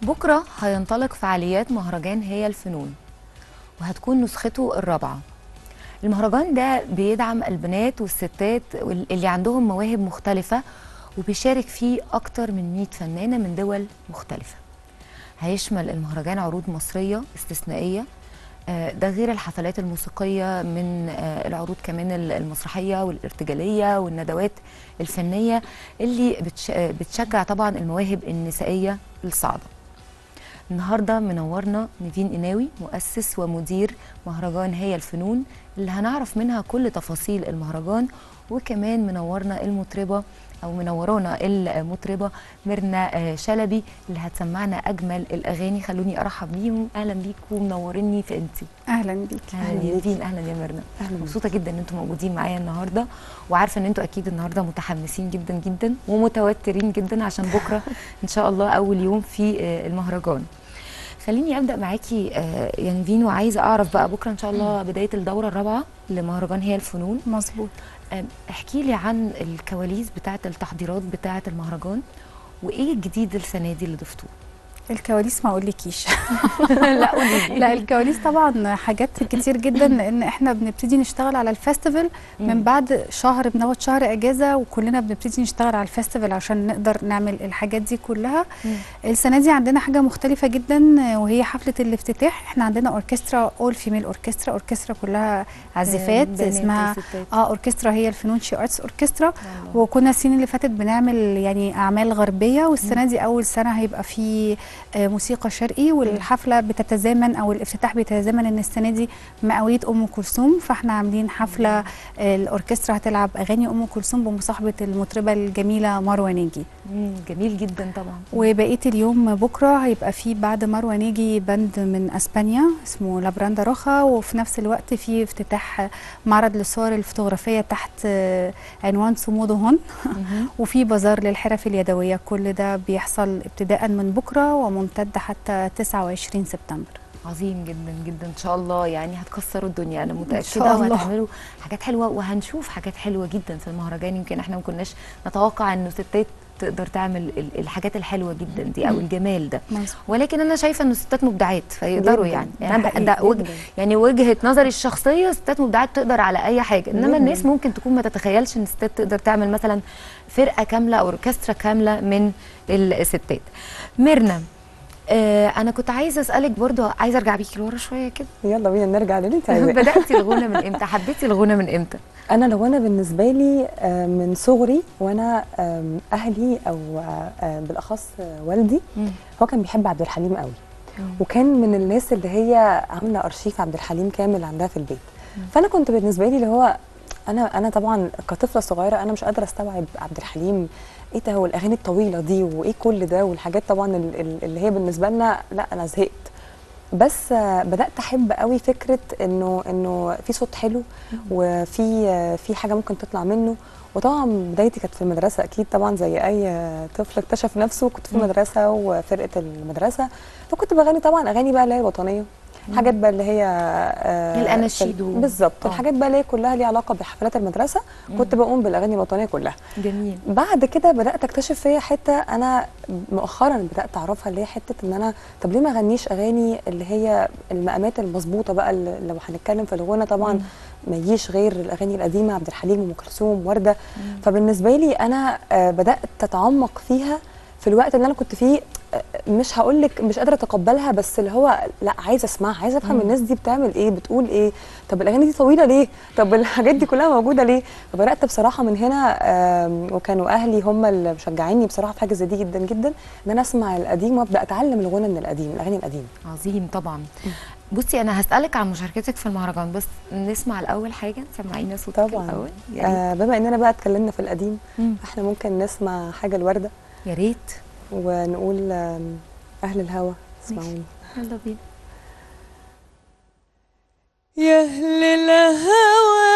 بكرة هينطلق فعاليات مهرجان هي الفنون، وهتكون نسخته الرابعة. المهرجان ده بيدعم البنات والستات اللي عندهم مواهب مختلفة، وبيشارك فيه أكتر من 100 فنانة من دول مختلفة. هيشمل المهرجان عروض مصرية استثنائية، ده غير الحفلات الموسيقية من العروض كمان المسرحية والارتجالية والندوات الفنية اللي بتشجع طبعا المواهب النسائية الصاعدة. النهارده منورنا نيفين قناوي، مؤسس ومدير مهرجان هي الفنون، اللي هنعرف منها كل تفاصيل المهرجان. وكمان منورنا المطربه ميرنا شلبي اللي هتسمعنا اجمل الاغاني. خلوني ارحب بيهم. اهلا بيكم، منوريني في انتي. اهلا بيك. اهلا يا نيفين. اهلا يا ميرنا. مبسوطه جدا ان انتم موجودين معايا النهارده، وعارفه ان انتم اكيد النهارده متحمسين جدا جدا ومتوترين جدا عشان بكره ان شاء الله اول يوم في المهرجان. خليني ابدا معاكي يا نيفين، وعايزه اعرف بقى بكره ان شاء الله بدايه الدوره الرابعه لمهرجان هي الفنون. مظبوط. احكي لي عن الكواليس بتاعه التحضيرات بتاعه المهرجان، وايه الجديد السنه دي اللي ضفتوه؟ الكواليس ما اقولكيش. لا قولي لي. لا، الكواليس طبعا حاجات كتير جدا، لان احنا بنبتدي نشتغل على الفestival من بعد شهر، بناخد شهر اجازه وكلنا بنبتدي نشتغل على الفestival عشان نقدر نعمل الحاجات دي كلها. السنه دي عندنا حاجه مختلفه جدا، وهي حفله الافتتاح. احنا عندنا اوركسترا، اول فيميل اوركسترا كلها عازفات، اسمها اوركسترا هي الفنون شي ارتس اوركسترا. وكنا السنين اللي فاتت بنعمل يعني اعمال غربيه، والسنه دي اول سنه هيبقى في موسيقى شرقي. والحفله بتتزامن او الافتتاح بيتزامن ان السنه دي مئويه ام كلثوم، فاحنا عاملين حفله الاوركسترا هتلعب اغاني ام كلثوم بمصاحبه المطربه الجميله مروه ناجي. جميل جدا طبعا. وبقيه اليوم بكره هيبقى في بعد مروه ناجي بند من اسبانيا اسمه لابراندا روخا، وفي نفس الوقت في افتتاح معرض للصور الفوتوغرافيه تحت عنوان صمود هون. وفي بازار للحرف اليدويه. كل ده بيحصل ابتداء من بكره وممتد حتى 29 سبتمبر. عظيم جدا جدا. ان شاء الله يعني هتكسروا الدنيا، انا متاكده، وهتعملوا حاجات حلوه، وهنشوف حاجات حلوه جدا في المهرجان. يمكن احنا ما كناش نتوقع انه ستات تقدر تعمل الحاجات الحلوه جدا دي او الجمال ده، ولكن انا شايفه انه الستات مبدعات فيقدروا يعني يعني وجهه نظري الشخصيه، ستات مبدعات تقدر على اي حاجه. انما الناس ممكن تكون ما تتخيلش ان الستات تقدر تعمل مثلا فرقه كامله او اوركسترا كامله من الستات. ميرنا، انا كنت عايزه اسالك برضو، عايزه ارجع بيكي لورا شويه كده. يلا بينا نرجع للي انت عايزاه. بداتي الغنى من امتى؟ حبيتي الغنى من امتى؟ انا الغنى بالنسبه لي من صغري، وانا اهلي او بالاخص والدي هو كان بيحب عبد الحليم قوي، وكان من الناس اللي هي عامله ارشيف عبد الحليم كامل عندها في البيت. فانا كنت بالنسبه لي اللي هو انا طبعا كطفله صغيره انا مش قادره استوعب عبد الحليم، ايه ده والاغاني الطويله دي وايه كل ده والحاجات طبعا اللي هي بالنسبه لنا لا انا زهقت. بس بدات احب قوي فكره انه في صوت حلو وفي حاجه ممكن تطلع منه. وطبعا بدايتي كانت في المدرسه، اكيد طبعا زي اي طفل اكتشف نفسه. كنت في المدرسه وفرقه المدرسه، فكنت بغني طبعا اغاني بقى اللي هي الوطنيه، حاجات بقى اللي هي الاناشيد بالظبط، الحاجات بقى اللي هي كلها ليها علاقه بحفلات المدرسه. كنت بقوم بالاغاني الوطنيه كلها. جميل. بعد كده بدات اكتشف فيا حته انا مؤخرا بدات اعرفها، اللي هي حته ان انا طب ليه ما اغنيش اغاني اللي هي المقامات المظبوطه بقى، اللي لو هنتكلم في الغنى طبعا ما يجيش غير الاغاني القديمه، عبد الحليم وام كلثوم ورده. فبالنسبه لي انا بدات اتعمق فيها في الوقت اللي انا كنت فيه. مش هقول لك مش قادره اتقبلها، بس اللي هو لا عايزه اسمعها، عايزه افهم الناس دي بتعمل ايه، بتقول ايه، طب الاغاني دي طويله ليه، طب الحاجات دي كلها موجوده ليه. فبدات بصراحه من هنا، وكانوا اهلي هم اللي مشجعيني بصراحه في حاجه زي دي جدا جدا، ان انا اسمع القديم وابدا اتعلم الغنى من القديم، الاغاني القديمه. عظيم طبعا. بصي انا هسالك عن مشاركتك في المهرجان، بس نسمع الاول حاجه، سمعينا صوتك طبعا الاول. بما اننا بقى اتكلمنا في القديم، احنا ممكن نسمع حاجه الورده. يا ريت. ونقول أهل الهوى اسمعوني. يلا بينا. يا أهل الهوى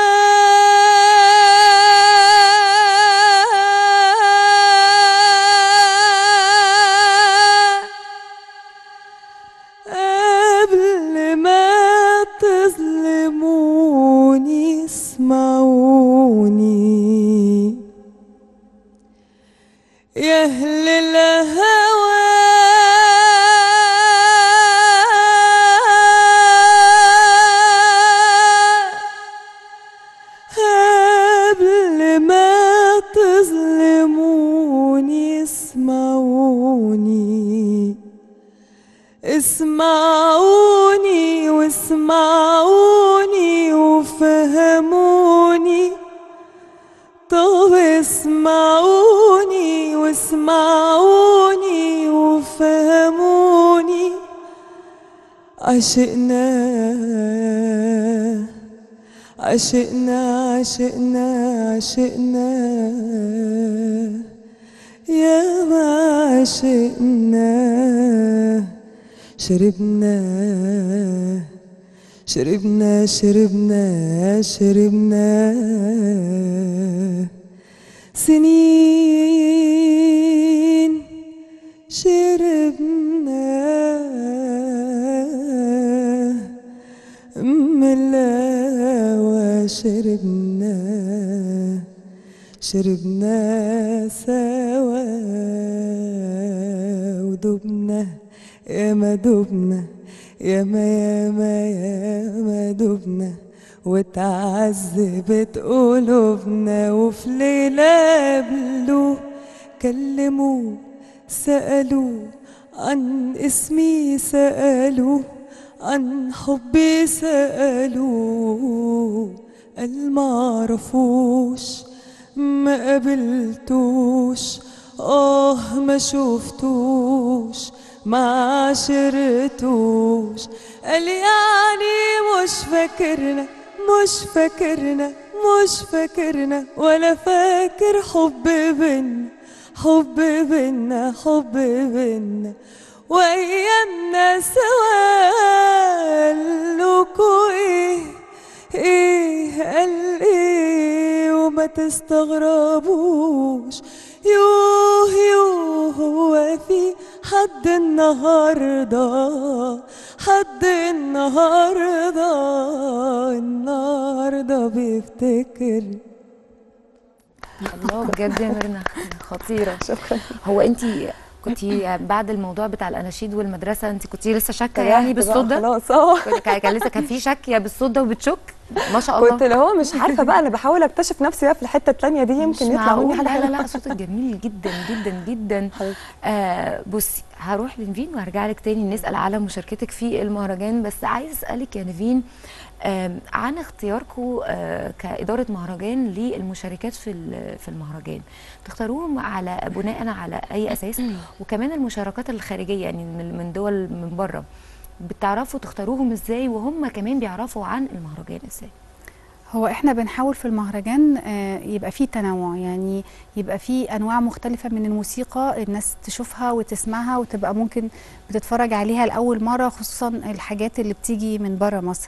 قبل ما تظلموني اسمعوني. يا أهل الهوى اسمعوني واسمعوني وفهموني، طب اسمعوني واسمعوني وفهموني. عشقنا عشقنا عشقنا عشقنا يا ما عشقنا، شربنا شربنا شربنا شربنا سنين، شربنا ملا وشربنا، شربنا سوا ودبنا، يا ما دبنا، يا ما دبنا، وتعذبت قلوبنا. وفي ليلة قبلوا كلموا سألوا عن اسمي، سألوا عن حبي، سألوا قال معرفوش ما قابلتوش، ما شوفتوش ما عشرتوش. قال يعني مش فاكرنا مش فاكرنا مش فاكرنا، ولا فاكر حب بينا حب بينا حب بينا، وايامنا سوا. قالوكوا ايه قال ايه، وما تستغربوش. يوه هو في حد النهارده، حد النهارده بيفتكر. الله بجد يا ميرنا خطيره. شكرا. هو انت كنتي بعد الموضوع بتاع الاناشيد والمدرسه انت كنتي لسه شاكه يعني بالصوت ده؟ خلاص كان لسه كان في شك يا بالصوت ده وبتشك؟ ما شاء الله. كنت اللي هو مش عارفه بقى، انا بحاول اكتشف نفسي بقى في الحته الثانيه دي، يمكن يطلع مني حاجه حلوه. لا صوتك جميل جدا جدا جدا. بصي هروح لنيفين وهرجع لك تاني نسال على مشاركتك في المهرجان، بس عايز اسالك يا نيفين عن اختياركم كإدارة مهرجان للمشاركات في المهرجان، تختاروهم على بناء على أي أساس؟ وكمان المشاركات الخارجية يعني من دول من بره، بتعرفوا تختاروهم ازاي وهم كمان بيعرفوا عن المهرجان ازاي؟ هو احنا بنحاول في المهرجان يبقى فيه تنوع، يعني يبقى فيه انواع مختلفه من الموسيقى الناس تشوفها وتسمعها وتبقى ممكن بتتفرج عليها لاول مره، خصوصا الحاجات اللي بتيجي من بره مصر.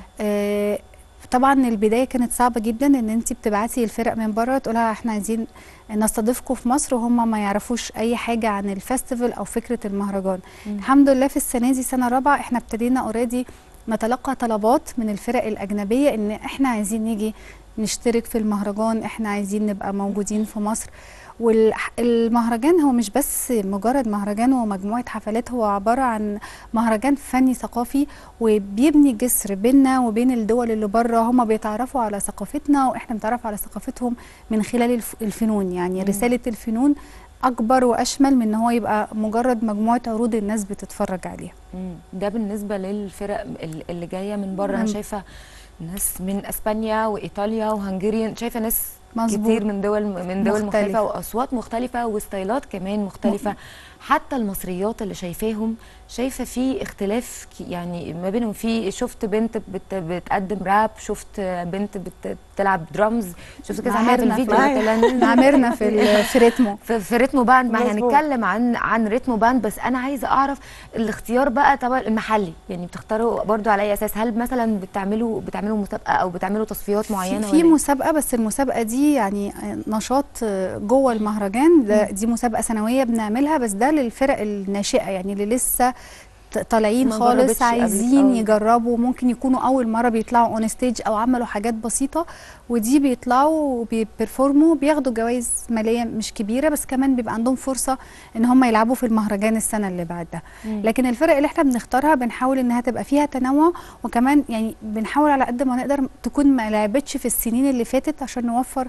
طبعا البدايه كانت صعبه جدا، ان انت بتبعتي الفرق من بره تقولها احنا عايزين نستضيفكم في مصر وهم ما يعرفوش اي حاجه عن الفestival او فكره المهرجان. الحمد لله في السنه دي سنه رابعه احنا ابتدينا اوريدي نتلقى طلبات من الفرق الأجنبية إن إحنا عايزين نيجي نشترك في المهرجان، إحنا عايزين نبقى موجودين في مصر. والمهرجان هو مش بس مجرد مهرجان ومجموعة حفلات، هو عبارة عن مهرجان فني ثقافي وبيبني جسر بيننا وبين الدول اللي بره، هم بيتعرفوا على ثقافتنا وإحنا بنتعرف على ثقافتهم من خلال الفنون. يعني رسالة الفنون اكبر واشمل من ان هو يبقى مجرد مجموعه عروض الناس بتتفرج عليها. ده بالنسبه للفرق اللي جايه من بره. انا شايفه ناس من اسبانيا وايطاليا وهنغاريا، شايفه ناس مظبوط. كتير من دول مختلفه واصوات مختلفه وستايلات كمان مختلفه. حتى المصريات اللي شايفاهم شايفه في اختلاف يعني ما بينهم. في شفت بنت بتقدم راب، شفت بنت بتلعب درامز، شفت كذا حاجه في الفيديو. عامرنا في ريتمو في ريتمو باند. ما هنتكلم عن ريتمو باند، بس انا عايزه اعرف الاختيار بقى طبعا المحلي، يعني بتختاروا برضو على اي اساس؟ هل مثلا بتعملوا مسابقه او بتعملوا تصفيات معينه؟ في مسابقه، بس المسابقه دي يعني نشاط جوه المهرجان. دي مسابقه سنويه بنعملها، بس ده للفرق الناشئه يعني اللي لسه طالعين خالص عايزين يجربوا، ممكن يكونوا اول مره بيطلعوا اون ستيج او عملوا حاجات بسيطه، ودي بيطلعوا وبيبرفورموا بياخدوا جوائز ماليه مش كبيره، بس كمان بيبقى عندهم فرصه ان هم يلعبوا في المهرجان السنه اللي بعدها. لكن الفرق اللي احنا بنختارها بنحاول انها تبقى فيها تنوع، وكمان يعني بنحاول على قد ما نقدر تكون ما لعبتش في السنين اللي فاتت عشان نوفر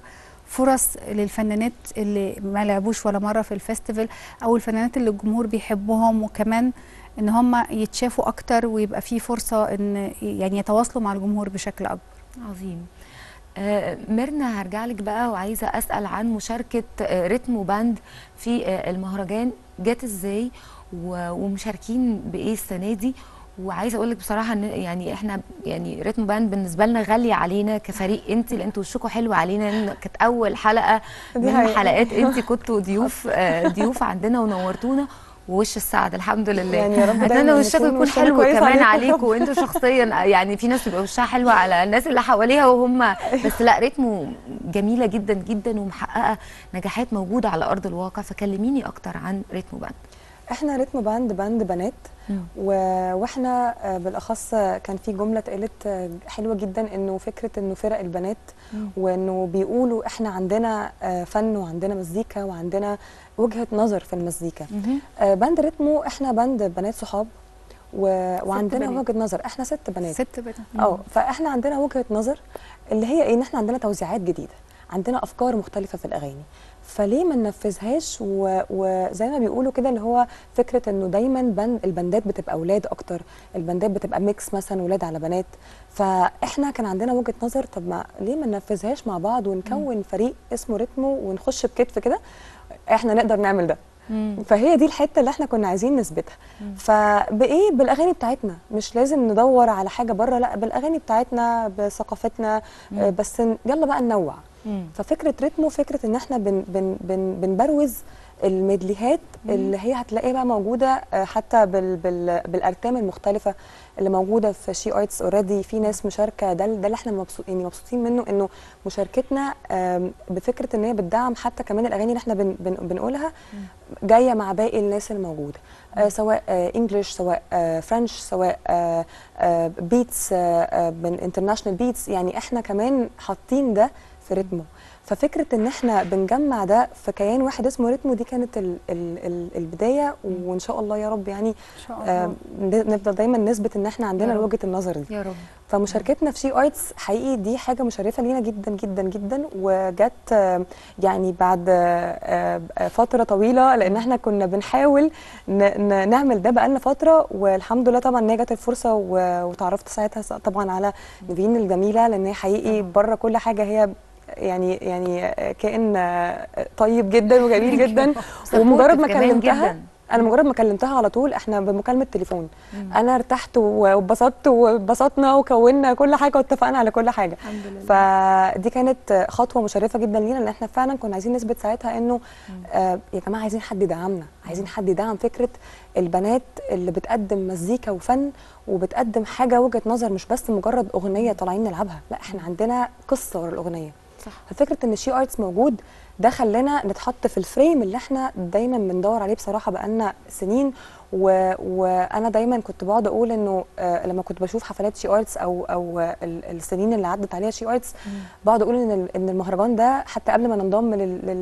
فرص للفنانات اللي ما لعبوش ولا مره في الفestival، او الفنانات اللي الجمهور بيحبهم، وكمان ان هم يتشافوا اكتر ويبقى في فرصه ان يعني يتواصلوا مع الجمهور بشكل اكبر. عظيم. ميرنا، هرجع لك بقى وعايزه اسال عن مشاركه ريتم وباند في المهرجان. جت ازاي ومشاركين بايه السنه دي؟ وعايزه اقول لك بصراحه ان يعني احنا يعني ريتم باند بالنسبه لنا غاليه علينا كفريق، انت لان انتوا وشكوا حلو علينا، لان كانت اول حلقه من حلقات انت كنتوا ضيوف عندنا ونورتونا، ووش السعد الحمد لله. يعني يا رب اتمنى وشكوا يكون حلو كمان عليكم وانتوا عليكم. شخصيا. يعني في ناس بيبقى وشها حلوه على الناس اللي حواليها وهم بس لا، ريتمو جميله جدا جدا ومحققه نجاحات موجوده على ارض الواقع. فكلميني اكتر عن ريتمو باند. احنا ريتم باند بنات، واحنا بالاخص كان في جمله اتقالت حلوه جدا، انه فكره انه فرق البنات، وانه بيقولوا احنا عندنا فن وعندنا مزيكا وعندنا وجهه نظر في المزيكا. باند ريتمو احنا باند بنات صحاب وعندنا وجهه نظر. احنا 6 بنات. 6 بنات. فاحنا عندنا وجهه نظر اللي هي ايه، ان احنا عندنا توزيعات جديده، عندنا افكار مختلفه في الاغاني، فليه ما ننفذهاش؟ وزي ما بيقولوا كده، اللي هو فكره انه دايما البندات بتبقى اولاد اكتر، البندات بتبقى ميكس مثلا ولاد على بنات. فاحنا كان عندنا وجهه نظر، طب ما ليه ما ننفذهاش مع بعض ونكون فريق اسمه ريتمو ونخش بكتف كده، احنا نقدر نعمل ده. فهي دي الحته اللي احنا كنا عايزين نثبتها. فبايه؟ بالاغاني بتاعتنا، مش لازم ندور على حاجه بره، لا بالاغاني بتاعتنا بثقافتنا. بس يلا بقى ننوع. ففكره ريتمو فكره ان احنا بنبروز الميدليهات اللي هي هتلاقيها بقى موجوده حتى بالارتام المختلفه اللي موجوده في شي ارتس اوريدي. في ناس مشاركه، ده اللي احنا مبسوطين منه، انه مشاركتنا بفكره ان هي بتدعم حتى كمان الاغاني اللي احنا بنقولها جايه مع باقي الناس الموجوده، سواء انجلش، سواء فرنش، سواء بيتس من انترناشونال بيتس. يعني احنا كمان حاطين ده في ريتمو. ففكره ان احنا بنجمع ده في كيان واحد اسمه ريتمو، دي كانت البدايه. وان شاء الله يا رب يعني نفضل دايما نثبت ان احنا عندنا وجهه النظر دي يا رب. فمشاركتنا في شي ارتس حقيقي دي حاجه مشرفه لينا جدا جدا جدا، وجت يعني بعد فتره طويله، لان احنا كنا بنحاول نعمل ده بقالنا فتره، والحمد لله طبعا ان هي جت الفرصه. وتعرفت ساعتها طبعا على نيفين الجميله، لان هي حقيقي بره كل حاجه هي يعني كائن طيب جدا وجميل جدا. ومجرد ما كلمتها انا مجرد ما كلمتها على طول، احنا بمكالمه تليفون انا ارتحت واتبسطت واتبسطنا وكونا كل حاجه واتفقنا على كل حاجه. الحمد لله. فدي كانت خطوه مشرفه جدا لينا، لان احنا فعلا كنا عايزين نثبت ساعتها انه يا جماعه عايزين حد يدعمنا، عايزين حد يدعم فكره البنات اللي بتقدم مزيكا وفن وبتقدم حاجه وجهه نظر، مش بس مجرد اغنيه طالعين نلعبها، لا احنا عندنا قصه ورا الاغنيه. صح. ففكره ان شي ارتس موجود ده خلانا نتحط في الفريم اللي احنا دايما بندور عليه بصراحه بقالنا سنين. وانا دايما كنت بقعد اقول انه لما كنت بشوف حفلات شي ارتس او السنين اللي عدت عليها شي ارتس، بقعد اقول ان المهرجان ده حتى قبل ما ننضم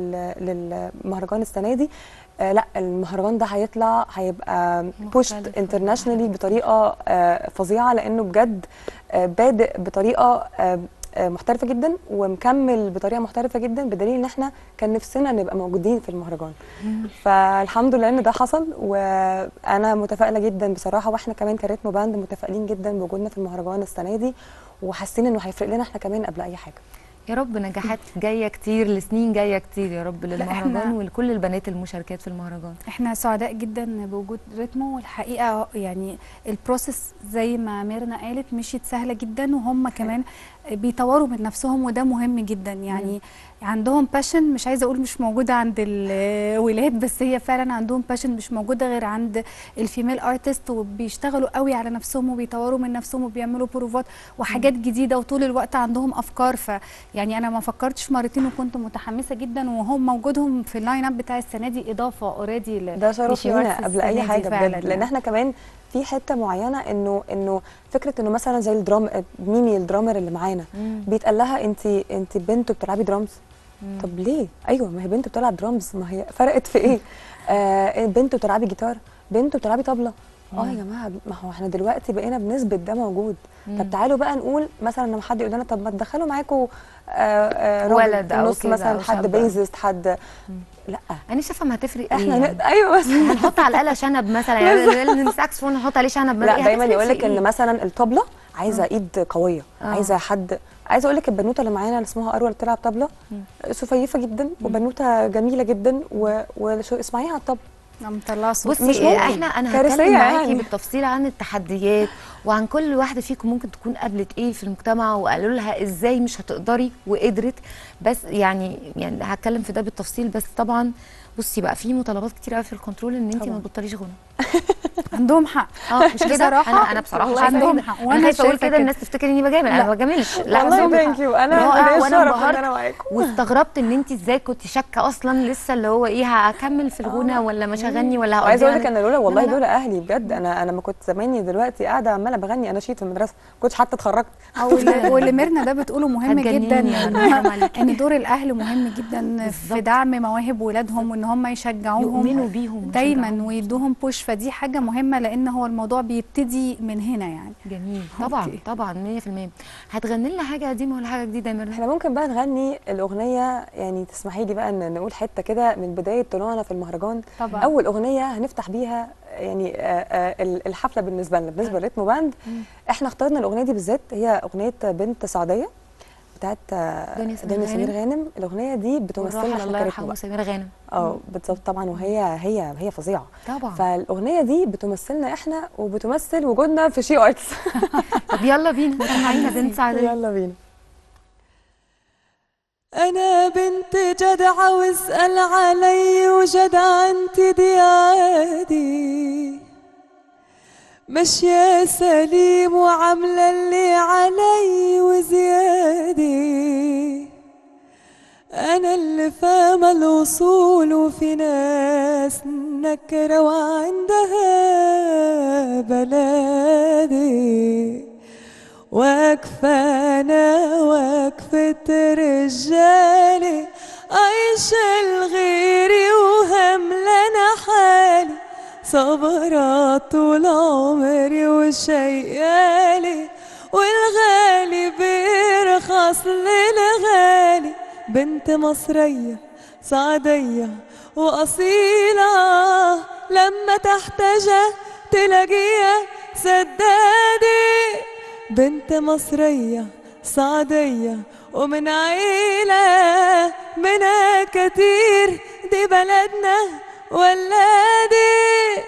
للمهرجان السنه دي، لا المهرجان ده هيبقى بوشت انترناشونالي بطريقه فظيعه، لانه بجد بادئ بطريقه محترفه جدا ومكمل بطريقه محترفه جدا، بدليل ان احنا كان نفسنا نبقى موجودين في المهرجان. فالحمد لله ان ده حصل، وانا متفائله جدا بصراحه، واحنا كمان كريتمو باند متفائلين جدا بوجودنا في المهرجان السنه دي، وحاسين انه هيفرق لنا احنا كمان قبل اي حاجه. يا رب نجاحات جايه كتير لسنين جايه كتير يا رب للمهرجان ولكل البنات المشاركات في المهرجان. احنا سعداء جدا بوجود ريتمو، والحقيقه يعني البروسيس زي ما ميرنا قالت مشيت سهله جدا، وهم كمان بيطوروا من نفسهم، وده مهم جدا. يعني عندهم باشن، مش عايزه اقول مش موجوده عند الولاد، بس هي فعلا عندهم باشن مش موجوده غير عند الفيميل ارتست، وبيشتغلوا قوي على نفسهم وبيطوروا من نفسهم وبيعملوا بروفات وحاجات جديده، وطول الوقت عندهم افكار. يعني انا ما فكرتش مرتين وكنت متحمسه جدا، وهم موجودهم في اللاين اب بتاع السنه دي اضافه اوريدي. ده شرف لينا قبل اي حاجه بجد، لان احنا كمان في حته معينه انه فكره انه مثلا زي الدرام، ميمي الدرامر اللي معانا بيتقال لها انت بنت بتلعبي درامز. طب ليه؟ ايوه ما هي بنت بتلعب درامز، ما هي فرقت في ايه؟ بنت بتلعبي جيتار، بنت بتلعبي طبله، يا جماعه، ما هو احنا دلوقتي بقينا بنثبت ده موجود. طب تعالوا بقى نقول مثلا لما حد يقول لنا طب ما تدخلوا معاكم ولد في أو النص كده مثلا، أو حد شاب. بيزست، حد لا انا مش فاهمه هتفرق ايه احنا يعني. ايوه بس هنحط على الاله شنب مثلا، يعني الساكسفون نحط عليه شنب مثلا. لا إيه دايما هتفرق يقول في لك ان إيه؟ مثلا الطبله عايزه ايد قويه، عايزه حد. عايزه اقول لك البنوته اللي معانا اللي اسمها اروى اللي بتلعب طبله سفيفه جدا وبنوته جميله جدا، وشو اسمعيها على الطبله مطلعه صوت. مش بصي ممكن. انا كارثية هتكلم معاكي يعني. بالتفصيل عن التحديات وعن كل واحده فيكم ممكن تكون قابلت ايه في المجتمع وقالوا لها ازاي مش هتقدري وقدرت. بس يعني هتكلم في ده بالتفصيل. بس طبعا بصي بقى في مطالبات كتير قوي في الكنترول ان انت ما تبطليش غنى. عندهم حق. مش كده. بصراحة انا بصراحه والله شايفه عندهم كده. حق، انا وانا خايفه اقول شايفة كده الناس تفتكر اني بجامل. انا ما بجاملش، لا والله عندهم ثانك حق. يو، انا رائع، ليا وانا الشرف ان انبهرت انا معاكم. واستغربت ان انت ازاي كنت شاكه اصلا لسه اللي هو ايه، هكمل في الغنى ولا مش هغني ولا هقضيها. وعايزه اقول لك انا لولا والله لا، لا. لولا اهلي بجد، انا ما كنت زماني دلوقتي قاعده عماله بغني اناشيد في المدرسه، ما كنتش حتى اتخرجت. واللي ميرنا ده بتقوله مهم جدا، هتجنني يا رنا، حرام عليكي. ان دور الاهل مهم جدا في بالظبط. دعم مواهب ولادهم، وان هم يشجعوهم يؤمنوا بيهم دايما ويشجعوهم. ويدوهم بوش. فدي حاجه مهمه، لان هو الموضوع بيبتدي من هنا يعني. جميل. طبعا أوكي. طبعا 100%. هتغني لنا حاجه قديمه ولا حاجه جديده يا ميرنا؟ احنا ممكن بقى نغني الاغنيه، يعني تسمحي لي بقى ان نقول حته كده من بدايه طلوعنا في المهرجان. طبعا. اول اغنيه هنفتح بيها يعني الحفله بالنسبه لنا، بالنسبه لريتمو باند. احنا اخترنا الاغنيه دي بالذات، هي اغنيه بنت سعديه بتاعت دنيا سمير غانم. الاغنيه دي بتمثلنا الله احنا كريتمو يرحمه بقى. سمير غانم. بالظبط طبعا. وهي فظيعه طبعا. فالاغنيه دي بتمثلنا احنا وبتمثل وجودنا في شي ارتس. طب يلا بينا سمعينا بنت سعديه. يلا بينا. أنا بنت جدعة واسأل علي وجدع انت دي عادي، ماشية سليم وعاملة اللي علي وزيادة. أنا اللي فاهمة الوصول وفي ناس نكرة وعندها بلادي. واقفة أنا وقفة رجالي، عايش الغيري وهملانة حالي، صبرة طول عمري وشيالي، والغالي بيرخص للغالي. بنت مصرية سعدية وأصيلة، لما تحتاجها تلاقيها سدادي. بنت مصرية سعدية ومن عيلة منها كتير، دي بلدنا ولادي.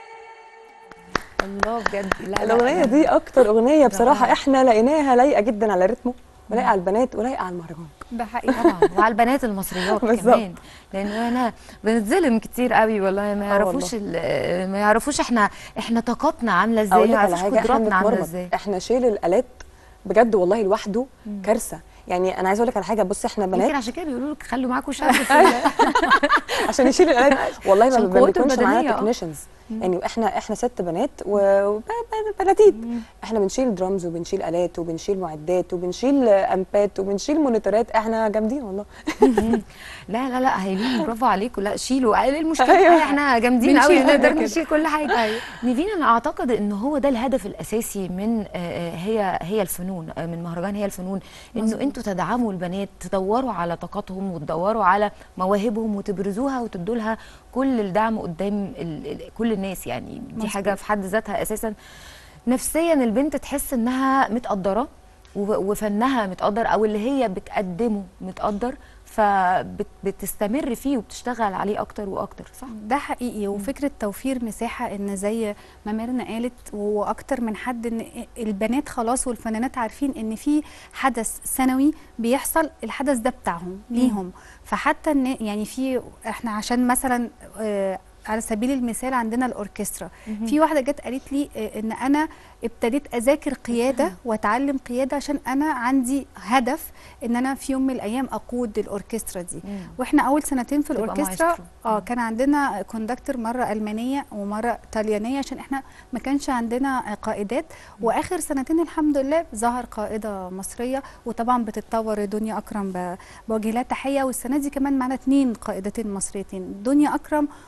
الله بجد. لا الاغنيه دي اكتر اغنيه بصراحه احنا لقيناها لايقه جدا على رتمه، ولايقه على البنات ولايقه على المهرجان. ده حقيقي طبعا. وعلى البنات المصريات كمان، لان انا بنتظلم كتير قوي والله. ما يعرفوش احنا طاقتنا عامله ازاي، ما يعرفوش قدراتنا عامله ازاي. احنا شيل الالات بجد والله لوحده كارثه. يعني انا عايزه اقول لك على حاجه، بصي احنا بنات يمكن عشان كده بيقولوا لك خلوا معاكم شاب عشان يشيل الالات. والله ما بيكونش معانا بدنية. تكنيشنز. يعني احنا 6 بنات وبناتيد. احنا بنشيل درامز وبنشيل الات وبنشيل معدات وبنشيل امبات وبنشيل مونيتورات. احنا جامدين والله. لا لا لا هايلين، برافو عليكم. لا شيلوا، ايه المشكله؟ احنا جامدين قوي نقدر نشيل كل حاجه. نيفين، انا اعتقد ان هو ده الهدف الاساسي من هي الفنون، من مهرجان هي الفنون، انه انتوا تدعموا البنات، تدوروا على طاقاتهم وتدوروا على مواهبهم وتبرزوها وتدوا لها كل الدعم قدام كل الناس. يعني دي حاجه في حد ذاتها اساسا نفسيا البنت تحس انها متقدره وفنها متقدر، او اللي هي بتقدمه متقدر، فبتستمر فيه وبتشتغل عليه اكتر واكتر. صح، ده حقيقي. وفكره توفير مساحه، ان زي ما ميرنا قالت واكتر من حد، ان البنات خلاص والفنانات عارفين ان في حدث سنوي بيحصل، الحدث ده بتاعهم ليهم. فحتى ان يعني احنا عشان مثلا على سبيل المثال عندنا الاوركسترا، في واحده جت قالت لي ان انا ابتديت اذاكر قياده واتعلم قياده عشان انا عندي هدف ان انا في يوم من الايام اقود الاوركسترا دي. واحنا اول سنتين في الاوركسترا كان عندنا كوندكتور مره المانيه ومره طليانيه، عشان احنا ما كانش عندنا قائدات. واخر سنتين الحمد لله ظهر قائده مصريه، وطبعا بتتطور. دنيا اكرم بوجه لها تحيه، والسنه دي كمان معانا 2 قائدتين مصريتين، دنيا اكرم وماجده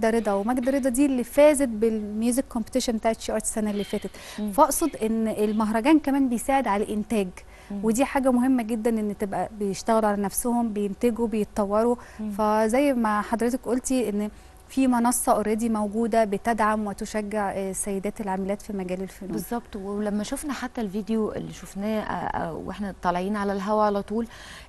ماجدة رضا، وماجدة رضا دي اللي فازت بالميوزك كومبيتيشن بتاعت شي ارت السنه اللي فاتت. فاقصد ان المهرجان كمان بيساعد على الانتاج، ودي حاجه مهمه جدا، ان تبقى بيشتغلوا على نفسهم، بينتجوا، بيتطوروا. فزي ما حضرتك قلتي ان في منصه اوريدي موجوده بتدعم وتشجع السيدات العاملات في مجال الفنون. بالظبط. ولما شفنا حتى الفيديو اللي شفناه واحنا طالعين على الهوا على طول،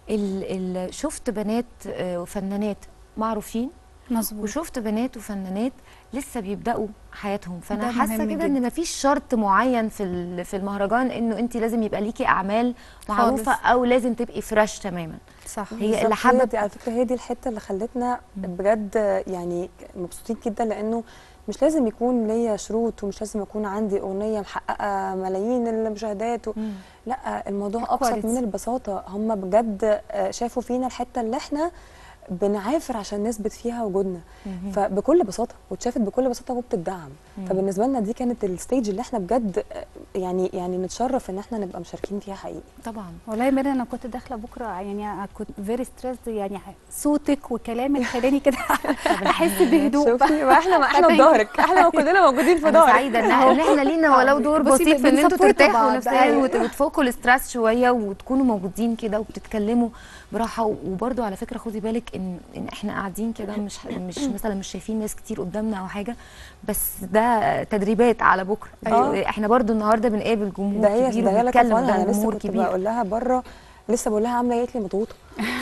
شفت بنات وفنانات معروفين، مظبوط، وشفت بنات وفنانات لسه بيبداوا حياتهم. ده فانا حاسه مهم كده ان جدا. مفيش شرط معين في المهرجان انه انت لازم يبقى ليكي اعمال معروفه خالص. او لازم تبقي فريش تماما. صح. هي بالظبط، اللي حابه دي على فكره هي دي الحته اللي خلتنا بجد يعني مبسوطين جدا، لانه مش لازم يكون ليا شروط، ومش لازم يكون عندي اغنيه محققه ملايين المشاهدات لا، الموضوع ابسط من البساطه. هم بجد شافوا فينا الحته اللي احنا بنعافر عشان نثبت فيها وجودنا، فبكل بساطه، واتشافت بكل بساطه وبتدعم. فبالنسبه لنا دي كانت الستيج اللي احنا بجد يعني نتشرف ان احنا نبقى مشاركين فيها حقيقي. طبعا. والله يا ميرنا انا كنت داخله بكره يعني كنت فيري ستريسد، يعني صوتك وكلامك خلاني كده احس بهدوء. شوفي، ما احنا في ظهرك، احنا كلنا موجودين في انا ظهرك. سعيده ان احنا لينا ولو دور بصي، بسيط في ان انتوا بنسبورت ترتاحوا بعض. نفسيا أيوة. وتفوقوا الاسترس شويه وتكونوا موجودين كده وبتتكلموا براحه. وبرده على فكره خدي بالك ان احنا قاعدين كده مش مثلا مش شايفين ناس كتير قدامنا او حاجه، بس ده تدريبات على بكره. أيوة. احنا برده النهارده بنقابل جمهور كبير وبنتكلم قدام انا لسه جمهور كنت كبير. بقول لها بره، لسه بقول لها عامله ايه، قالت لي مضغوطه.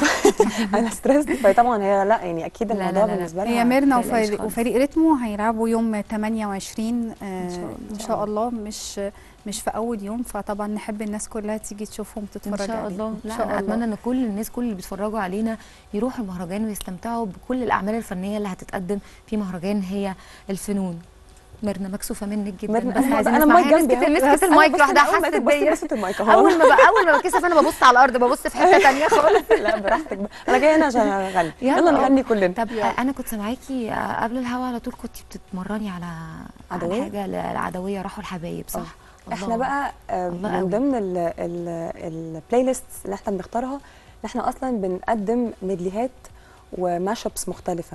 انا ستريس. فطبعا هي لا يعني اكيد لا الموضوع لا لا. بالنسبه لها هي ميرنا تقلقيش خالص. وفريق ريتمو هيلعبوا يوم 28 ان شاء الله، مش في اول يوم. فطبعا نحب الناس كلها تيجي تشوفهم تتفرج ان شاء عليهم. الله. لا انا اتمنى ان كل الناس، كل اللي بيتفرجوا علينا يروحوا المهرجان ويستمتعوا بكل الاعمال الفنيه اللي هتتقدم في مهرجان هي الفنون. ميرنا مكسوفه منك جدا، بس عايزين انا نسمعها. المايك جنبي، مسكت المايك لوحدها، حست بيا. اول ما بتكسف انا ببص على الارض، ببص في حته ثانيه خالص. لا براحتك بقى. انا جايه هنا عشان اغني. يلا نغني كلنا. طب انا كنت سامعاكي قبل الهوا على طول كنت بتتمرني على حاجه العدويه راحوا الحبايب، صح؟ احنا بقى من ضمن البلاي ليست اللي احنا بنختارها، ان احنا اصلا بنقدم ميدليهات وماش ابس مختلفه.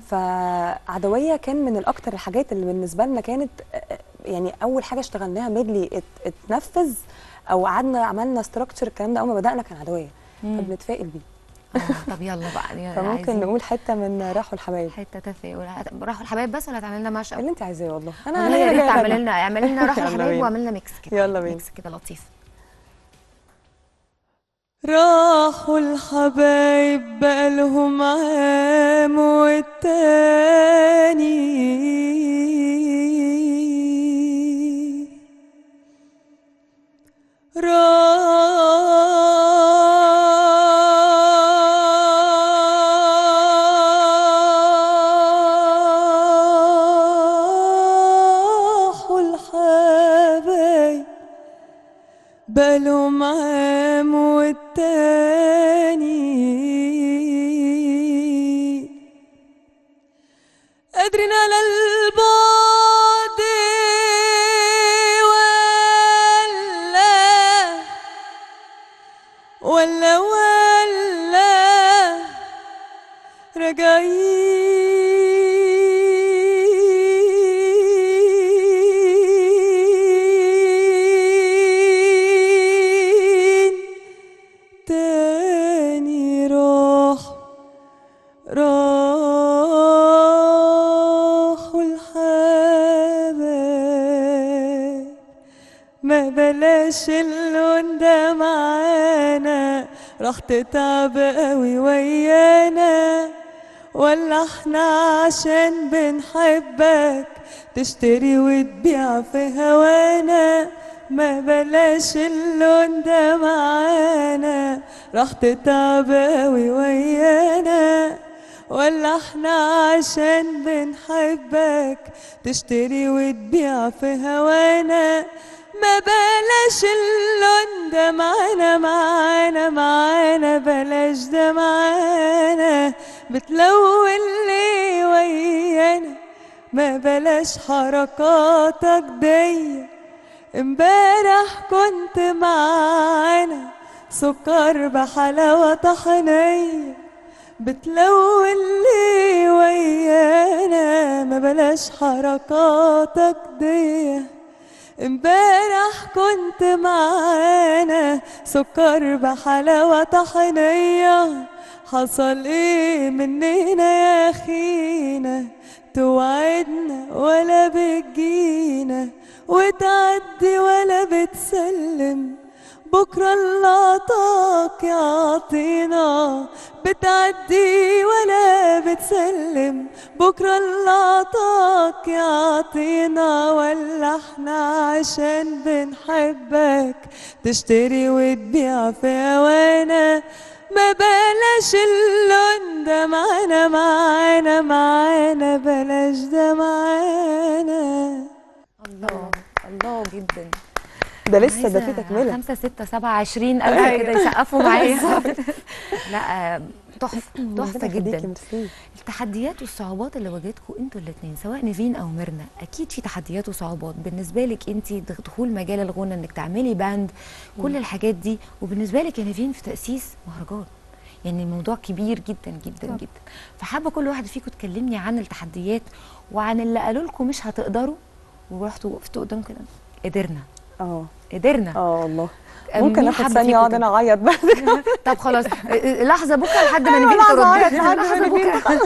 فعدويه كان من الاكتر الحاجات اللي بالنسبه لنا كانت يعني اول حاجه اشتغلناها ميدلي اتنفذ او قعدنا عملنا ستراكشر. الكلام ده اول ما بدانا كان عدويه، فبنتفائل بيه. طب يلا بقى فممكن نقول حته من راحوا الحبايب. حته تفاؤل. راحوا الحبايب بس ولا هتعمل لنا ماش اب؟ اللي انت عايزاه والله. انا يا ريت اعمل لنا راحوا الحبايب واعمل لنا ميكس كده. يلا بينا. ميكس كده لطيف. راحوا الحبايب بقالهم عام والتاني راحوا الحبايب بقالهم عام والتاني قادرين على البعد ولا راجعين تاني. راحوا الحبايب ما بلاش اللون ده معانا، راح تتعب قوي ويانا، ولا احنا عشان بنحبك تشتري وتبيع في هوانا. ما بلاش اللون ده معانا، راح تتعب قوي ويانا، ولا احنا عشان بنحبك تشتري وتبيع في هوانا. ما بلاش اللون ده معانا بلاش ده معانا، بتلون لي ويانا. ما بلاش حركاتك دي، امبارح كنت معانا سكر بحلاوة طحنية، بتلون لي ويانا. بلاش حركاتك دي. امبارح كنت معانا سكر بحلاوة طحينية، حصل ايه مننا يا اخينا؟ توعدنا ولا بتجينا، وتعدي ولا بتسلم، بكرة اللي عطاك يعطينا. بتعدي ولا بتسلم، بكرة اللي عطاك يعطينا. ولا احنا عشان بنحبك تشتري وتبيع في هوانا؟ ما بلاش اللون ده معانا معانا معانا، بلاش ده معانا. الله الله جدا. ده لسه ده عايزة في تكمله. 5 6 7 20 ألف كده يسقفوا معايا. لا تحفة تحفة جدا. التحديات والصعوبات اللي واجهتكم انتوا الاثنين سواء نيفين او ميرنا، اكيد في تحديات وصعوبات بالنسبه لك انت، دخول مجال الغنى، انك تعملي باند، كل الحاجات دي. وبالنسبه لك يا نيفين في تاسيس مهرجان، يعني الموضوع كبير جدا جدا جدا. فحابه كل واحد فيكم تكلمني عن التحديات وعن اللي قالوا لكم مش هتقدروا ورحتوا وقفتوا قدام كده قدرنا. قدرنا. والله ممكن اخد ثانيه اقعد انا اعيط بعد كده. طب خلاص لحظه بكره لحد ما نيفين ترد. لحظه بكره.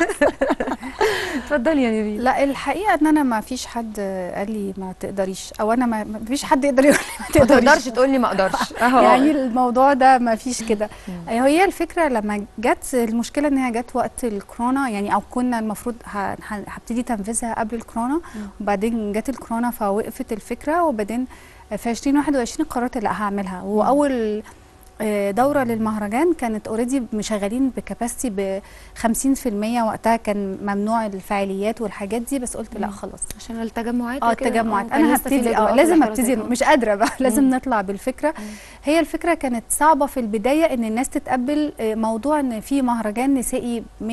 اتفضلي يا نيفين. لا الحقيقه ان انا ما فيش حد قال لي ما تقدريش، او انا ما فيش حد يقدر يقول لي ما تقدرش تقول لي ما اقدرش. يعني الموضوع ده ما فيش كده. هي الفكره لما جت المشكله ان هي جت وقت الكورونا، يعني او كنا المفروض هبتدي تنفيذها قبل الكورونا، وبعدين جت الكورونا فوقفت الفكره. وبعدين في 2021 قررت لا هعملها. واول دوره للمهرجان كانت اوريدي مشغلين بكاباسيتي ب 50%، وقتها كان ممنوع الفعاليات والحاجات دي، بس قلت لا خلاص عشان التجمعات. التجمعات انا هبتدي لازم ابتدي، مش قادره بقى لازم نطلع بالفكره. هي الفكره كانت صعبه في البدايه ان الناس تتقبل موضوع ان في مهرجان نسائي 100%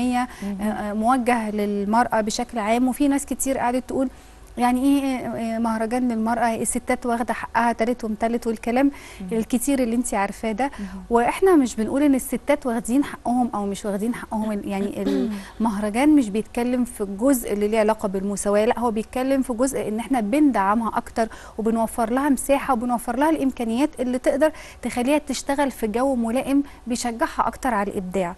موجه للمراه بشكل عام. وفي ناس كتير قعدت تقول يعني ايه مهرجان للمرأة، الستات واخدة حقها تالت ومتلت والكلام الكتير اللي انت عارفاه ده. واحنا مش بنقول ان الستات واخدين حقهم او مش واخدين حقهم، يعني المهرجان مش بيتكلم في الجزء اللي ليه علاقة بالمساواة، لا هو بيتكلم في جزء ان احنا بندعمها اكتر وبنوفر لها مساحة وبنوفر لها الامكانيات اللي تقدر تخليها تشتغل في جو ملائم بيشجعها اكتر على الابداع.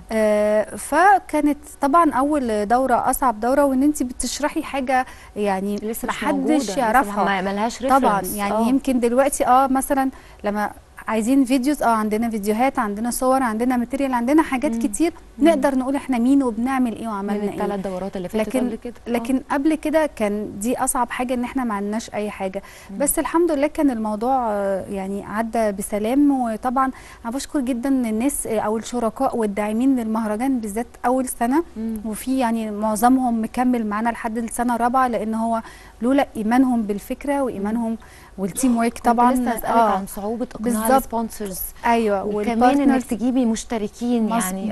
فكانت طبعا اول دورة اصعب دورة، وان انت بتشرحي حاجة يعني لسه محدش يعرفها ملهاش طبعا. يعني يمكن دلوقتي مثلا لما عايزين فيديوز عندنا فيديوهات، عندنا صور، عندنا ماتيريال، عندنا حاجات كتير نقدر نقول احنا مين وبنعمل ايه وعملنا ايه. من الثلاث دورات اللي فاتت قبل كده. لكن قبل كده كان دي اصعب حاجه، ان احنا ما عندناش اي حاجه. بس الحمد لله كان الموضوع يعني عدى بسلام. وطبعا انا بشكر جدا الناس او الشركاء والداعمين للمهرجان بالذات اول سنه، وفي يعني معظمهم مكمل معانا لحد السنه الرابعه، لان هو لولا ايمانهم بالفكره وايمانهم والتيم ورك طبعا. لسه اسالك عن صعوبه اقناع السبونسرز. ايوه وكمان انك تجيبي مشتركين يعني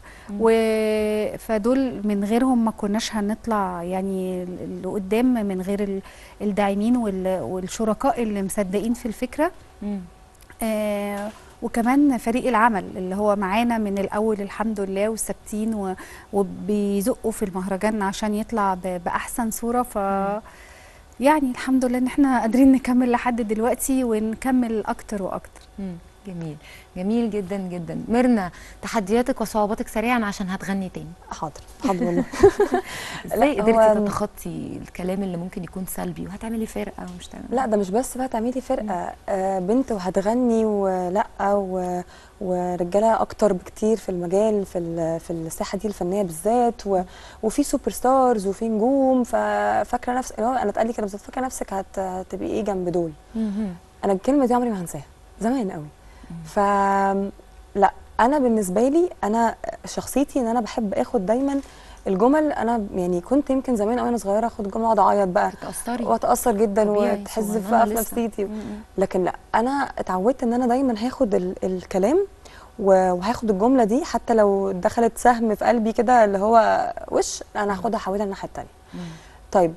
فدول من غيرهم ما كناش هنطلع يعني لقدام، من غير الداعمين والشركاء اللي مصدقين في الفكره. وكمان فريق العمل اللي هو معانا من الاول الحمد لله، وثابتين وبيزقوا في المهرجان عشان يطلع باحسن صوره. ف يعني الحمد لله ان احنا قادرين نكمل لحد دلوقتي ونكمل اكتر واكتر. جميل جميل جدا جدا. ميرنا، تحدياتك وصعوباتك سريعا عشان هتغني تاني. حاضر والله. ازاي قدرتي تتخطي الكلام اللي ممكن يكون سلبي وهتعملي فرقه ومش تعملي؟ لا ده مش بس بقى تعملي فرقه، بنت وهتغني ولا ورجاله اكتر بكتير في المجال، في الساحه دي الفنيه بالذات، وفي سوبر ستارز وفي نجوم. ففاكره نفسك، انا اتقال لي كده بالظبط، فاكره نفسك هتبقي ايه جنب دول. انا الكلمه دي عمري ما هنساها، زمان قوي. لا انا بالنسبه لي انا شخصيتي ان انا بحب اخد دايما الجمل. انا يعني كنت يمكن زمان قوي وانا صغيره اخد جمله واقعد اعيط بقى واتاثر جدا وتحز بقى في نفسيتي. لكن لا انا اتعودت ان انا دايما هاخد الكلام وهاخد الجمله دي، حتى لو دخلت سهم في قلبي كده اللي هو وش، انا هاخدها احولها الناحيه الثانيه. طيب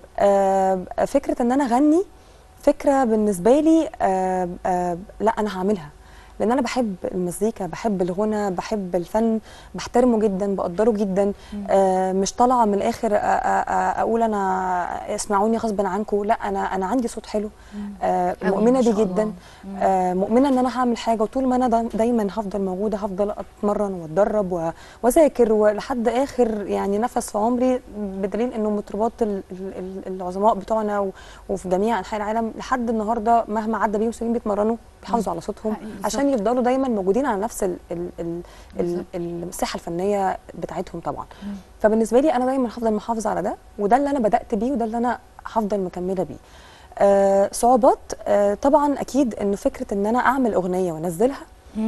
فكره ان انا اغني، فكره بالنسبه لي لا انا هعملها، لان انا بحب المزيكا، بحب الغنى، بحب الفن، بحترمه جدا، بقدره جدا. مش طالعه من الاخر اقول انا اسمعوني غصبا عنكم، لا، انا عندي صوت حلو. مؤمنه بيه جدا. مؤمنه ان انا هعمل حاجه، وطول ما انا دايما هفضل موجوده، هفضل اتمرن واتدرب واذاكر ولحد اخر يعني نفس في عمري، بدليل انه مطربات العظماء بتوعنا وفي جميع انحاء العالم لحد النهارده مهما عدى بيهم سنين بيتمرنوا، بيحافظوا على صوتهم عشان يفضلوا دايما موجودين على نفس الساحه الفنيه بتاعتهم طبعا. فبالنسبه لي انا دايما هفضل محافظه على ده، وده اللي انا بدات بيه، وده اللي انا هفضل مكمله بيه. صعوبات طبعا اكيد، انه فكره ان انا اعمل اغنيه وانزلها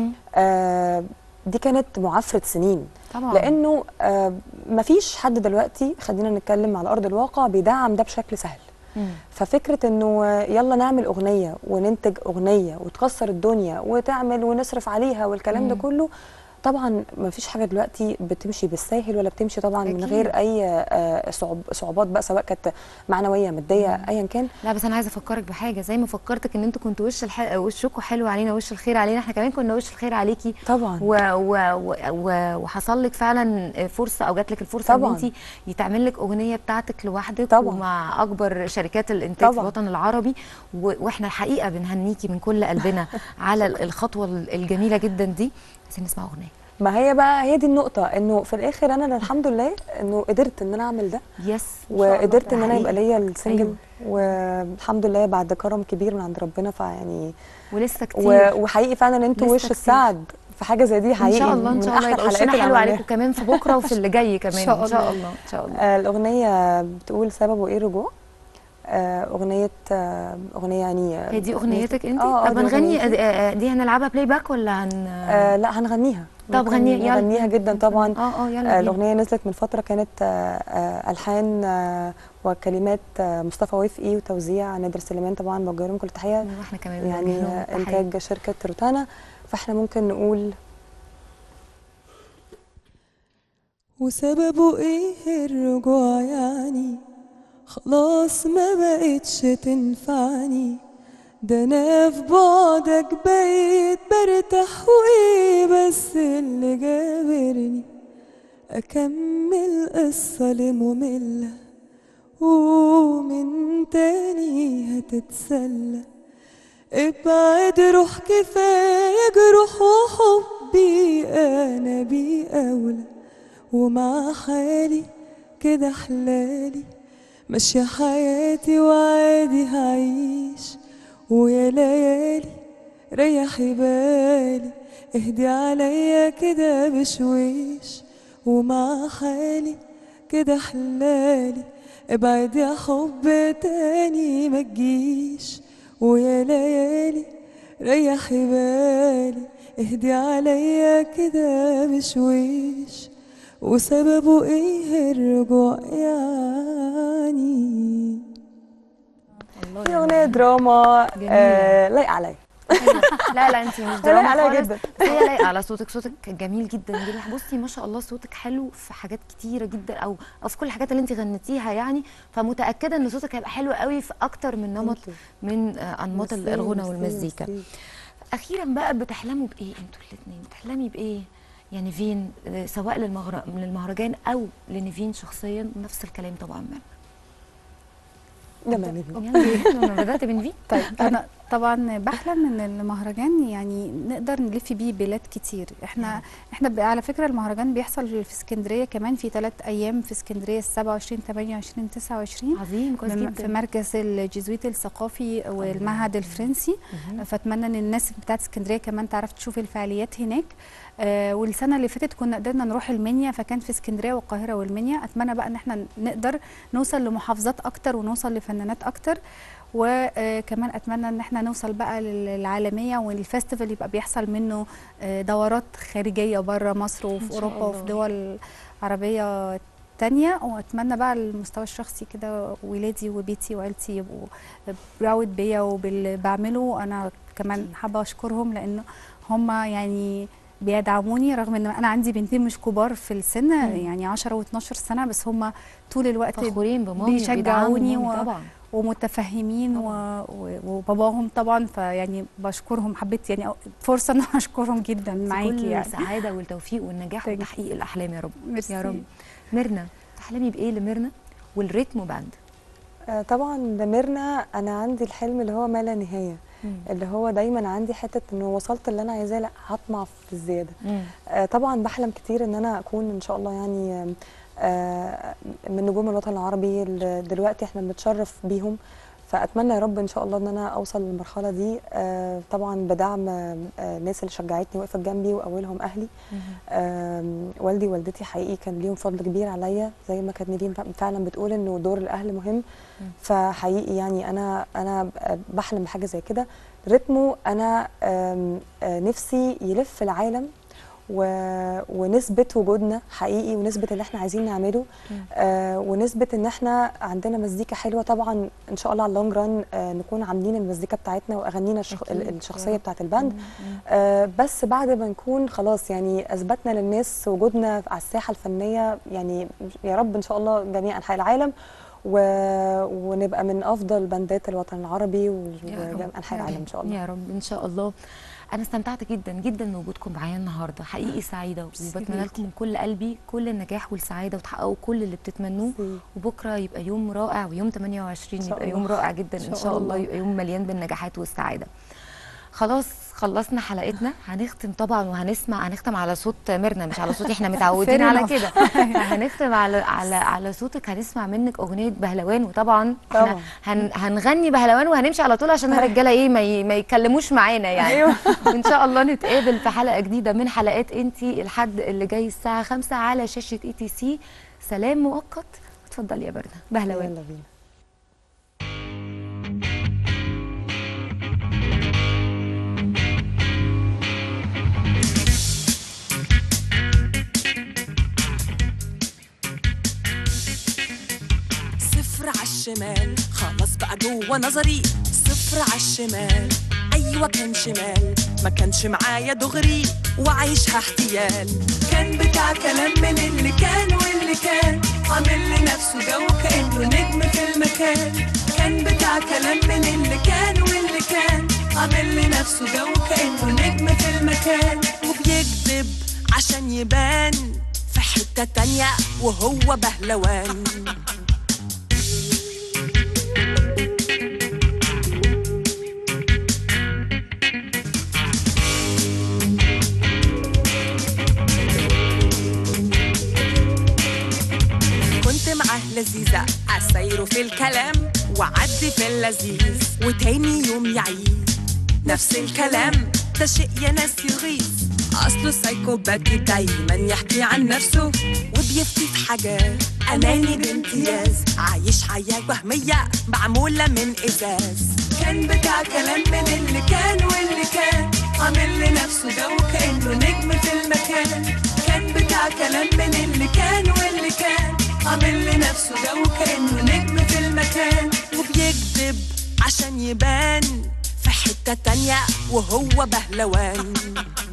دي كانت معافره سنين طبعا، لانه مفيش حد دلوقتي، خلينا نتكلم على ارض الواقع، بيدعم ده بشكل سهل. ففكره انه يلا نعمل اغنيه وننتج اغنيه وتكسر الدنيا وتعمل ونصرف عليها والكلام ده كله، طبعا ما فيش حاجه دلوقتي بتمشي بالساهل، ولا بتمشي طبعا أكيد. من غير اي صعوبات بقى، سواء كانت معنويه ماديه ايا كان. لا بس انا عايزه افكرك بحاجه، زي ما فكرتك ان انتوا كنتوا وشكوا حلو علينا، وش الخير علينا، احنا كمان كنا وش الخير عليكي طبعا. وحصل لك فعلا فرصه، او جات لك الفرصه ان انت يتعمل لك اغنيه بتاعتك لوحدك طبعا، ومع اكبر شركات الانتاج في الوطن العربي، واحنا الحقيقه بنهنيكي من كل قلبنا على الخطوه الجميله جدا دي. عايزين نسمع اغنيه. ما هي بقى هي دي النقطة، انه في الاخر انا الحمد لله انه قدرت ان انا اعمل ده. وقدرت ان انا يبقى ليا السنجل. أيوه. والحمد لله بعد كرم كبير من عند ربنا، فيعني ولسه كتير. وحقيقي فعلا انتوا وش السعد في حاجة زي دي حقيقي. ان شاء الله ان شاء الله يبقى وشنا حلو عليكم كمان في بكره وفي اللي جاي كمان. ان شاء الله ان شاء الله. الاغنية بتقول سببه ايه رجوع. اغنيه يعني هي دي اغنيتك انت؟ طب هنغني دي هنلعبها بلاي باك ولا لا هنغنيها. طب غنيها. يلا نغنيها جدا طبعا. يلا. الاغنيه نزلت من فتره، كانت الحان وكلمات مصطفى وفقي وتوزيع نادر سليمان، طبعا بوجه لهم كل تحيه. واحنا كمان يعني انتاج شركه روتانا. فاحنا ممكن نقول وسببه ايه الرجوع يعني، خلاص ما بقتش تنفعني، ده انا في بعدك بقيت برتاح، وايه بس اللي جابرني اكمل قصة مملة ومن تاني هتتسلى. ابعد روح كفاية جروح، وحبي انا بيه اولى، ومع حالي كده حلالي ماشية حياتي وعادي هعيش. ويا ليالي ريحي بالي، اهدي عليا كده بشويش، ومع حالي كده حلالي ابعد يا حب تاني ما تجيش. ويا ليالي ريحي بالي، اهدي عليا كده بشويش، وسببه ايه الرجوع يعني. دي اغنيه دراما لايقه عليا. لا انت مش دراما عليا جدا، هي لايقه على صوتك. صوتك جميل جدا جدا. بصي ما شاء الله صوتك حلو في حاجات كتيره جدا، او في كل الحاجات اللي انت غنيتيها يعني، فمتاكده ان صوتك هيبقى حلو قوي في اكتر من نمط من انماط الغنى والمزيكا. اخيرا بقى بتحلموا بايه انتوا الاثنين؟ بتحلمي بايه يا نيفين، سواء للمهرجان او لنيفين شخصيا؟ نفس الكلام طبعا. لما نيفين انا بدات بنيفين. طيب انا طبعا بحلم ان المهرجان يعني نقدر نلف بيه بلاد كتير. احنا على فكره المهرجان بيحصل في اسكندريه كمان، في 3 ايام في اسكندريه، 27 28 29. عظيم، كويس جدا. في مركز الجيزويت الثقافي والمعهد الفرنسي. فاتمنى ان الناس بتاعت اسكندريه كمان تعرف تشوف الفعاليات هناك. والسنه اللي فاتت كنا قدرنا نروح المنيا، فكان في اسكندريه والقاهره والمنيا. اتمنى بقى ان احنا نقدر نوصل لمحافظات اكتر ونوصل لفنانات اكتر، وكمان اتمنى ان احنا نوصل بقى للعالميه، والفestival يبقى بيحصل منه دورات خارجيه بره مصر وفي اوروبا وفي دول عربيه تانية. واتمنى بقى على المستوى الشخصي كده ولادي وبيتي وعيلتي يبقوا براود بيا وباللي بعمله. انا كمان حابه اشكرهم لانه هم يعني بيدعموني، رغم ان انا عندي بنتين مش كبار في السن، يعني 10 و12 سنه، بس هم طول الوقت فخورين بمامي بيشجعوني ومتفهمين وباباهم طبعا، فيعني بشكرهم، حبيت يعني فرصه ان اشكرهم جدا معاكي كل يعني. السعاده والتوفيق والنجاح وتحقيق الاحلام يا رب. ميرسي. يا رب. ميرنا، تحلمي بايه لميرنا والريتم باند؟ طبعا لميرنا انا عندي الحلم اللي هو ما لا نهايه، اللي هو دايما عندي حته انه وصلت اللي انا عايزاه، لا هطمع في الزياده. طبعا بحلم كتير ان انا اكون ان شاء الله يعني من نجوم الوطن العربي اللي دلوقتي احنا بنتشرف بيهم، فاتمنى يا رب ان شاء الله ان انا اوصل للمرحله دي. طبعا بدعم الناس اللي شجعتني وقفت جنبي واولهم اهلي. والدي ووالدتي حقيقي كان ليهم فضل كبير عليا، زي ما كانت نيفين فعلا بتقول انه دور الاهل مهم. فحقيقي يعني انا بحلم بحاجه زي كده. رتمه انا نفسي يلف العالم ونثبت وجودنا حقيقي، ونثبت اللي احنا عايزين نعمله، ونثبت ان احنا عندنا مزيكا حلوه. طبعا ان شاء الله على اللونج ران نكون عاملين المزيكا بتاعتنا واغانينا الشخصيه بتاعت الباند. بس بعد ما نكون خلاص يعني اثبتنا للناس وجودنا على الساحه الفنيه، يعني يا رب ان شاء الله جميع انحاء العالم، ونبقى من افضل باندات الوطن العربي وجميع انحاء العالم ان شاء الله. يا رب ان شاء الله. أنا استمتعت جدا جدا بوجودكم معايا النهارده، حقيقي سعيدة، وبتمنى لكم من كل قلبي كل النجاح والسعادة، وتحققوا كل اللي بتتمنوه، وبكرة يبقى يوم رائع، ويوم 28 يبقى يوم رائع جدا إن شاء الله، يبقى يوم مليان بالنجاحات والسعادة. خلاص خلصنا حلقتنا، هنختم طبعا هنختم على صوت ميرنا، مش على صوتي، احنا متعودين على كده. هنختم على صوتك، هنسمع منك اغنيه بهلوان، وطبعا احنا هنغني بهلوان وهنمشي على طول عشان الرجاله ايه ما يتكلموش معانا يعني. وان شاء الله نتقابل في حلقه جديده من حلقات انتي الحد اللي جاي الساعه 5 على شاشه ETC. سلام مؤقت، اتفضلي يا برده بهلوان. يلا بينا. عالشمال خلاص بقى جوه نظري، صفر عالشمال، ايوه كان شمال، ما كانش معايا دغري وعايشها احتيال. كان بتاع كلام من اللي كان واللي كان، عامل لنفسه جو كانه نجم في المكان. كان بتاع كلام من اللي كان واللي كان، عامل لنفسه جو كانه نجم في المكان. وبيكذب عشان يبان في حته تانيه وهو بهلوان. لذيذة أسيره في الكلام وعدي في اللذيذ، وتاني يوم يعيد نفس الكلام. ده شيء يا ناس يغيظ، أصله سايكوباتي دايما يحكي عن نفسه وبيفتي في حاجات، أناني بامتياز، عايش حياة وهمية معمولة من إزاز. كان بتاع كلام من اللي كان واللي كان، عامل لنفسه جو كأنه نجم في المكان. كان بتاع كلام من اللي كان واللي كان، عامل لنفسه جو كأنه نجم في المكان. وبيكذب عشان يبان في حتة تانية وهو بهلوان.